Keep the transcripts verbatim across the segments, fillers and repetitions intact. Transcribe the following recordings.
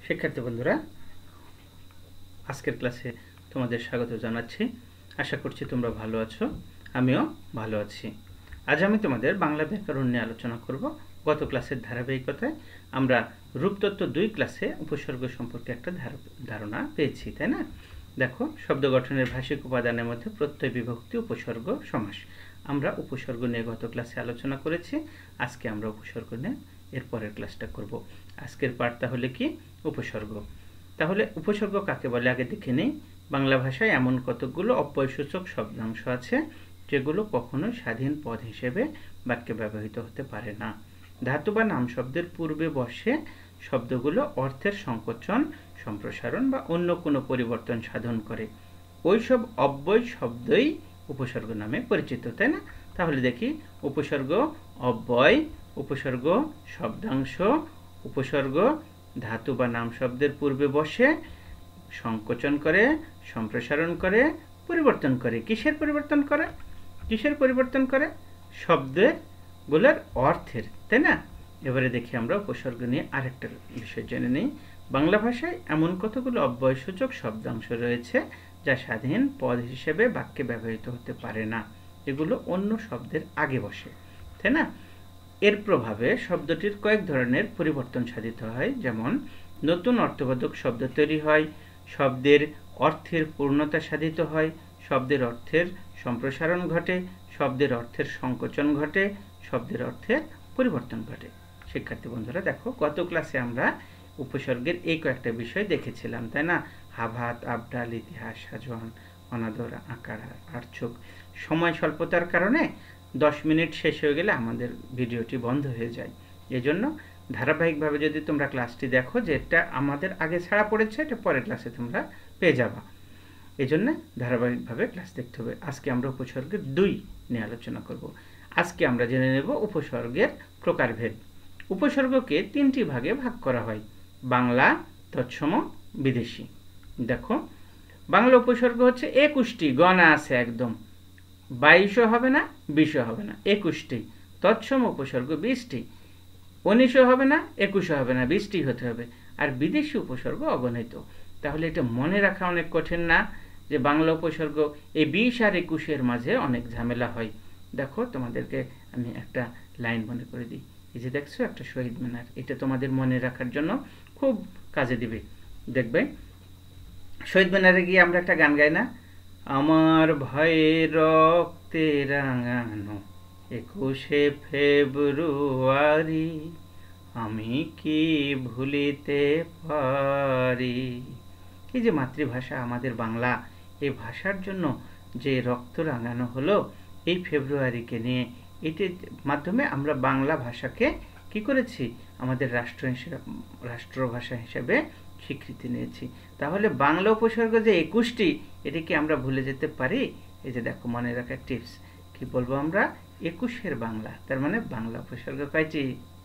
শিক্ষার্থী বন্ধুরা, আজকের ক্লাসে তোমাদের স্বাগত জানাচ্ছি। আশা করছি তোমরা ভালো আছো, আমিও ভালো আছি। আজ আমি তোমাদের বাংলা ব্যাকরণ নিয়ে আলোচনা করব। গত ক্লাসের ধারাবাহিকতায় আমরা রূপতত্ত্ব দুই ক্লাসে উপসর্গ সম্পর্কে একটা ধারণা পেয়েছি, তাই না? দেখো, শব্দ গঠনের ভাষিক উপাদানের মধ্যে প্রত্যয়, বিভক্তি, উপসর্গ, সমাস। আমরা উপসর্গ নিয়ে গত ক্লাসে আলোচনা করেছি। আজকে আমরা উপসর্গ নিয়ে এর পরের ক্লাসটা করব। আজকের পাঠ তাহলে কি? উপসর্গ। তাহলে উপসর্গ কাকে বলে আগে দেখে নেই। বাংলা ভাষায় এমন কতকগুলো অব্যয়সূচক শব্দাংশ আছে যেগুলো কখনো স্বাধীন পদ হিসেবে বাক্যে ব্যবহৃত হতে পারে না। ধাতু বা নাম শব্দের পূর্বে বসে শব্দগুলো অর্থের সংকোচন, সম্প্রসারণ বা অন্য কোনো পরিবর্তন সাধন করে। ওইসব অব্যয় শব্দই উপসর্গ নামে পরিচিত, তাই না? তাহলে দেখি, উপসর্গ অব্যয়, উপসর্গ শব্দাংশ, উপসর্গ ধাতু বা নাম শব্দের পূর্বে বসে সংকোচন করে, সম্প্রসারণ করে, পরিবর্তন করে। কিসের পরিবর্তন করে? কিসের পরিবর্তন করে? শব্দের গুলোর অর্থের, তাই না? এবারে দেখি আমরা উপসর্গ নিয়ে আরেকটা বিষয় জেনে নিই। বাংলা ভাষায় এমন কতগুলো অব্যয়সূচক শব্দাংশ রয়েছে যা স্বাধীন পদ হিসেবে বাক্যে ব্যবহৃত হতে পারে না। এগুলো অন্য শব্দের আগে বসে, তাই না? এর প্রভাবে শব্দটির কয়েক ধরনের পরিবর্তন সাধিত হয়। যেমন, নতুন অর্থবোধক শব্দ তৈরি হয়, শব্দের অর্থের পূর্ণতা সাধিত হয়, শব্দের অর্থের সম্প্রসারণ ঘটে, শব্দের অর্থের সংকোচন ঘটে, শব্দের অর্থের পরিবর্তন ঘটে। শিক্ষার্থী বন্ধুরা দেখো, গত ক্লাসে আমরা উপসর্গের এই কয়েকটা বিষয় দেখেছিলাম, তাই না? হাভাত, আবডাল, ইতিহাস, সাজোয়ান, অনাদর, আকার, আর্চক। সময় স্বল্পতার কারণে দশ মিনিট শেষ হয়ে গেলে আমাদের ভিডিওটি বন্ধ হয়ে যায়। এজন্য ধারাবাহিকভাবে যদি তোমরা ক্লাসটি দেখো, যে এটা আমাদের আগে ছাড়া পড়েছে, এটা পরের ক্লাসে তোমরা পেয়ে যাবা। এজন্য ধারাবাহিকভাবে ক্লাস দেখতে হবে। আজকে আমরা উপসর্গের দুই নিয়ে আলোচনা করব। আজকে আমরা জেনে নেব উপসর্গের প্রকারভেদ। উপসর্গকে তিনটি ভাগে ভাগ করা হয়: বাংলা, তৎসম, বিদেশি। দেখো, বাংলা উপসর্গ হচ্ছে একুশটি, গণা আছে একদম, বাইশও হবে না, বিশও হবে না, একুশটি। তৎসম উপসর্গ বিশটি, উনিশও হবে না, একুশও হবে না, বিশটি হতে হবে। আর বিদেশি উপসর্গ অগণিত। তাহলে এটা মনে রাখা অনেক কঠিন না যে বাংলা উপসর্গ এই বিশ আর একুশের মাঝে অনেক ঝামেলা হয়। দেখো, তোমাদেরকে আমি একটা লাইন মনে করে দিই। এই যে দেখছো, একটা শহীদ মিনার, এটা তোমাদের মনে রাখার জন্য খুব কাজে দিবে। দেখবে, শহীদ মিনারে গিয়ে আমরা একটা গান গাই না? আমার ভয়ের রক্তে রাঙানো একুশে ফেব্রুয়ারি, আমি কি ভুলিতে পারি। এই যে মাতৃভাষা আমাদের বাংলা, এই ভাষার জন্য যে রক্ত রাঙানো হলো এই ফেব্রুয়ারিকে নিয়ে, এটির মাধ্যমে আমরা বাংলা ভাষাকে কি করেছি? আমাদের রাষ্ট্র হিসেবে, রাষ্ট্রভাষা হিসেবে স্বীকৃতি নিয়েছি। তাহলে বাংলা উপসর্গ যে একুশটি, এটি কি আমরা ভুলে যেতে পারি? এই যে দেখো, মনে রাখার টিপস কি বলবো আমরা? একুশের বাংলা, তার মানে বাংলা উপসর্গ কয়টি?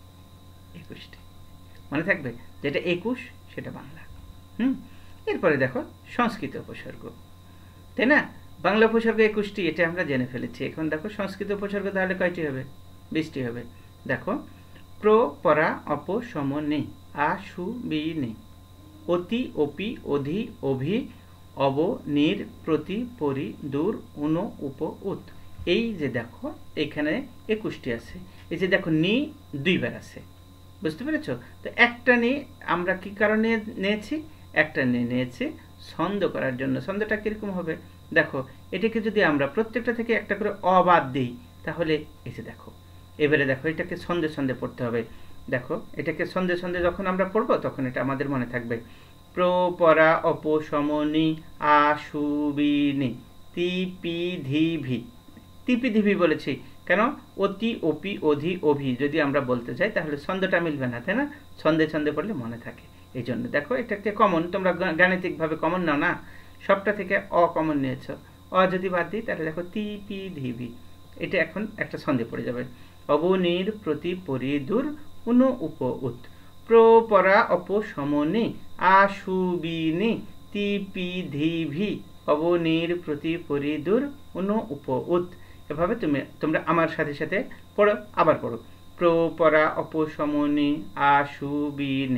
একুশটি। মনে থাকবে, যেটা একুশ সেটা বাংলা। হুম এরপরে দেখো, সংস্কৃত উপসর্গ, তাই না? বাংলা উপসর্গ একুশটি, এটা আমরা জেনে ফেলেছি। এখন দেখো, সংস্কৃত উপসর্গ তাহলে কয়টি হবে? বিশটি হবে। দেখো, প্র, পরা, অপ, সম, নে, আ, সু, বি, নে, অতি, অপি, অধি, অভি, অব, নির, প্রতি, পরি, দূর, উন, উপ, উত। এই যে দেখো, এখানে একুশটি আছে। এই যে দেখো, নি দুইবার আছে, বুঝতে পেরেছ? তো একটা নি আমরা কি কারণে নিয়েছি? একটা নিয়ে নিয়েছি ছন্দ করার জন্য। ছন্দটা কিরকম হবে? দেখো, এটাকে যদি আমরা প্রত্যেকটা থেকে একটা করে অবাদ দিই, তাহলে এই যে দেখো, এবারে দেখো, এটাকে ছন্দে ছন্দে পড়তে হবে। দেখো, এটাকে ছন্দে ছন্দে যখন আমরা পড়বো, তখন এটা আমাদের মনে থাকবে। প্র, পরা, অপ, সম, নি, আ, সু, বি, নি, তি, পি, ধি, ভি। তিপি ধিপি বলেছি কেন? অতি, অপি, অধি, অভি যদি আমরা বলতে চাই, তাহলে ছন্দটা মিলবে না, তাই না? ছন্দে ছন্দে পড়লে মনে থাকে। এই জন্য দেখো, এটাকে কমন, তোমরা গাণিতিকভাবে কমন নাও না, সবটা থেকে অ কমন নিয়েছ। অ যদি বাদ দিই, তাহলে দেখো তি, পি, ধি, ভি, এটা এখন একটা ছন্দে পড়ে যাবে। অবনির, প্রতি, পরি, দূর, উন, উপ, উত। প্র, পরা, অপ, সম, নি, আ, সু, বি, নি, তি, পি, ধি, ভি, অবনির, প্রতি, পরি, দূর, উন, উপ, উত। এভাবে তুমি তোমরা আমার সাথে সাথে পড়ো, আবার পড়ো। প্র, পরা, অপ, সম, নি, আ, সু, বি, নি,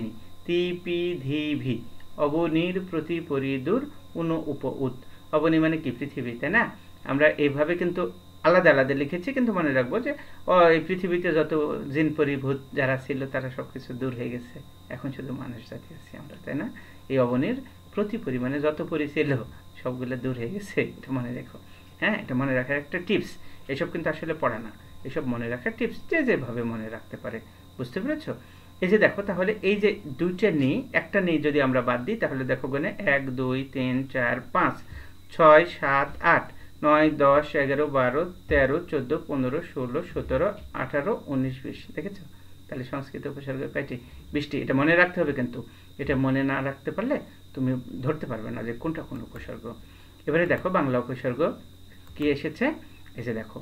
তি পি ধি ভি অবনীর প্রতি পরিদূর উন উপ উত। অবনী মানে কি পৃথিবী, তাই না? আমরা এইভাবে কিন্তু আলাদা আলাদা লিখেছি, কিন্তু মনে রাখবো যে এই পৃথিবীতে যত জিন পরিভূত যারা ছিল তারা সবকিছু দূর হয়ে গেছে, এখন শুধু মানুষ জাতি আছি আমরা, তাই না? এই অবনীর প্রতি পরিমাণে যত পরি ছিল সবগুলো দূর হয়ে গেছে, এটা মনে রেখো। হ্যাঁ, এটা মনে রাখার একটা টিপস। এসব কিন্তু আসলে পড়া না, এসব মনে রাখার টিপস, যে যেভাবে মনে রাখতে পারে। বুঝতে পেরেছো? এই যে দেখো, তাহলে এই যে দুইটা নেই, একটা নেই যদি আমরা বাদ দিই, তাহলে দেখো গনে এক দুই তিন চার পাঁচ ছয় সাত আট নয় দশ এগারো বারো তেরো চোদ্দ পনেরো ষোলো সতেরো আঠারো উনিশ বিশ। দেখেছো? তাহলে সংস্কৃত উপসর্গ কয়টি? বিশটি। এটা মনে রাখতে হবে, কিন্তু এটা মনে না রাখতে পারলে তুমি ধরতে পারবে না যে কোনটা কোন উপসর্গ। এবারে দেখো বাংলা উপসর্গ কি এসেছে। এই যে দেখো,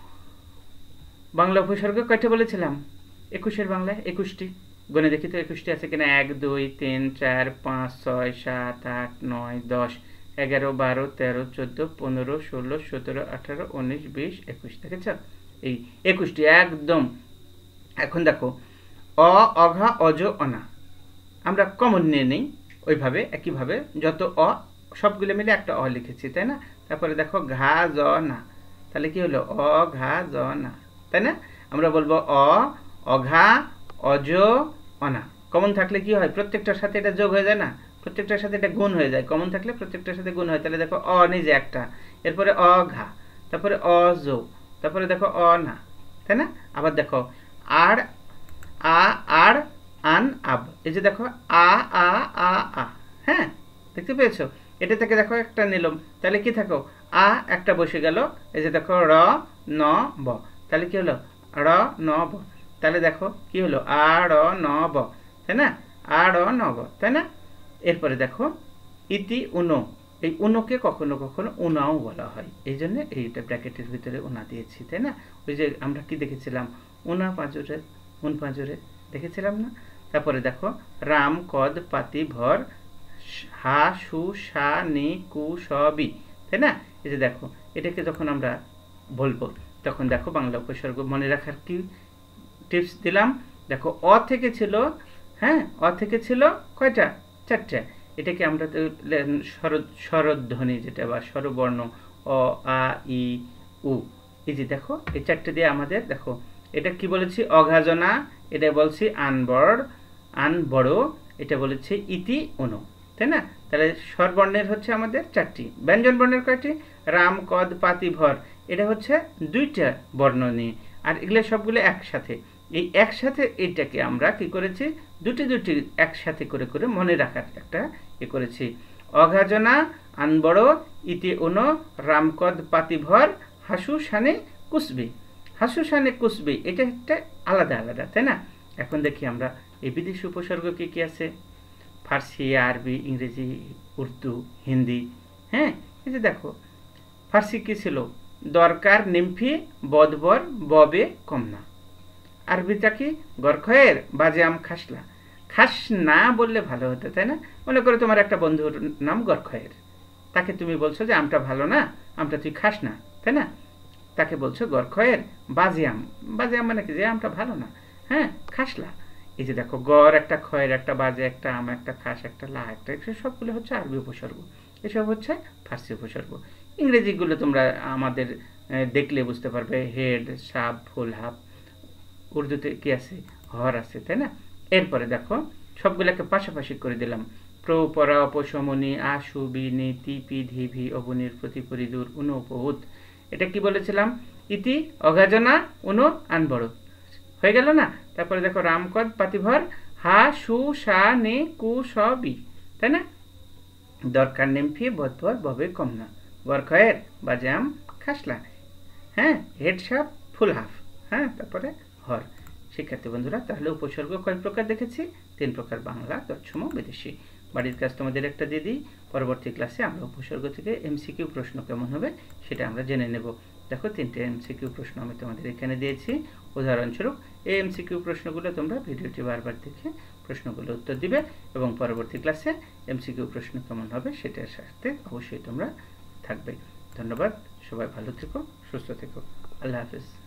বাংলা উপসর্গ কয়টা বলেছিলাম? একুশের বাংলায় একুশটি। গনে দেখি তো একুশটি আছে কিনা। এক দুই তিন চার পাঁচ ছয় সাত আট নয় দশ এগারো বারো তেরো চোদ্দ পনেরো ষোলো সতেরো আঠারো উনিশ বিশ একুশ। দেখেছ? এই একুশটি একদম। এখন দেখো, অ অঘা অজ অনা আমরা কমন নিয়ে নেই, ওইভাবে একইভাবে যত অ সবগুলো মিলে একটা অ লিখেছি, তাই না? তারপরে দেখো ঘা জ না, তাহলে কি হলো? অ ঘা জ না, তাই না? আমরা বলবো অ অঘা অজ অনা। কমন থাকলে কি হয়? প্রত্যেকটার সাথে এটা যোগ হয়ে যায় না, প্রত্যেকটার সাথে এটা গুণ হয়ে যায়। কমন থাকলে প্রত্যেকটার সাথে গুণ হয়। তাহলে দেখো অ নিজে একটা, এরপরে অঘা, তারপরে অজ, তারপরে দেখো অ না, তাই না? আবার দেখো আর আ আর আন আব। এই যে দেখো আ আ আ আ, হ্যাঁ, দেখতে পেয়েছো? এটা থেকে দেখো একটা নিলাম, তাহলে কি থাকো? আ একটা বসে গেল। এই যে দেখো র ন ব, তাহলে কি হলো? র ন ব। তাহলে দেখো কি হলো? আ র ন ব, তাই না? আ র ন ব, তাই না? এরপরে দেখো ইতি উনো। এই উনোকে কখনো কখনো উনাও বলা হয়, এই জন্য এইটা ব্র্যাকেটের ভিতরে উনা দিয়েছি, তাই না? ওই যে আমরা কি দেখেছিলাম? উনা পাঁজরে উন পাঁজরে দেখেছিলাম না? তারপরে দেখো রাম কদ পাতি ভর হা সু সা নি কু স বি, তাই না? এই যে দেখো, এটাকে যখন আমরা বলবো তখন দেখো বাংলা উপসর্গ মনে রাখার কি টিপস দিলাম। দেখো অ থেকে ছিল, হ্যাঁ, অ থেকে ছিল কয়টা? চারটা। এটাকে আমরা স্বরধ্বনি যেটা বা স্বরবর্ণ অ আ ই উ, এই যে দেখো এই চারটে দিয়ে আমাদের দেখো এটা কি বলেছি? অঘাজনা, এটা বলছি আনবড় আনবড়, এটা বলেছি ইতি অনু, তাই না? তাহলে স্বরবর্ণের হচ্ছে আমাদের চারটি। ব্যঞ্জন বর্ণের কয়টি? রাম কদ পাতি ভর, এটা হচ্ছে দুইটা বর্ণ নিয়ে, আর এগুলো সবগুলো একসাথে। এই একসাথে এটাকে আমরা কি করেছি? দুটি দুটি একসাথে করে করে মনে রাখার একটা এ করেছি। অঘাজনা আনবড় ইতি অনু রামকদ পাতিভর হাসু সানে কুসবি। হাসু সানে কুসবি এটা একটা আলাদা আলাদা, তাই না? এখন দেখি আমরা এই বিদেশি উপসর্গ কি কি আছে। ফার্সি, আরবি, ইংরেজি, উর্দু, হিন্দি। হ্যাঁ, এই যে দেখো ফার্সি কি ছিল? দরকার নিমফি বদবর ববে কমনা। আরবিটা কি? গরখয়ের বাজে আম খাসলা। খাস না বললে ভালো হতো, তাই না? মনে করো তোমার একটা বন্ধুর নাম গরখয়ের, তাকে তুমি বলছো যে আমটা ভালো না, আমটা তুই খাস না, তাই না? তাকে বলছো গরখয়ের বাজে আম। বাজে আম মানে কি? যে আমটা ভালো না, হ্যাঁ, খাসলা। এই যে দেখো গড় একটা, খয়ের একটা, বাজে একটা, আম একটা, খাস একটা, লা একটা, সবগুলো হচ্ছে আরবি উপসর্গ, এসব হচ্ছে ফার্সি উপসর্গ। ইংরেজিগুলো তোমরা আমাদের দেখলে বুঝতে পারবে। হেড, সাপ, ফুল, হাফ। উর্দুতে কি আছে? হর আছে, তাই না? এরপরে দেখো সবগুলোকে পাশাপাশি করে দিলাম। প্র পরা অপশমনি আশু বিনি তিপি ধিভি অবনির প্রতি পরিদূর উন উপহুত। এটা কি বলেছিলাম? ইতি অঘাজনা উনো আনবড়, হয়ে গেল না? তারপরে দেখো রামকদ পাতিভর হা সু সা নে কু স বি, তাই না? দরকার নেমফি বদভর ববে কমনা। গরখয়ের বাজে আম খাসলা, হ্যাঁ, হেড সাপ ফুল হাফ, হ্যাঁ, তারপরে হর। শিক্ষার্থী বন্ধুরা, তাহলে উপসর্গ কয় প্রকার দেখেছি? তিন প্রকার, বাংলা, তৎসম, বিদেশি। বাড়ির কাজ তোমাদের একটা দিয়ে দিই, পরবর্তী ক্লাসে আমরা উপসর্গ থেকে এমসিকিউ প্রশ্ন কেমন হবে সেটা আমরা জেনে নেব। দেখো তিনটে এমসিকিউ প্রশ্ন আমি তোমাদের এখানে দিয়েছি উদাহরণস্বরূপ। এই এমসিকিউ প্রশ্নগুলো তোমরা ভিডিওটি বারবার দেখে প্রশ্নগুলো উত্তর দিবে এবং পরবর্তী ক্লাসে এমসিকিউ প্রশ্ন কেমন হবে সেটার সাথে অবশ্যই তোমরা থাকবে। ধন্যবাদ, সবাই ভালো থেকো, সুস্থ থেকো, আল্লাহ হাফেজ।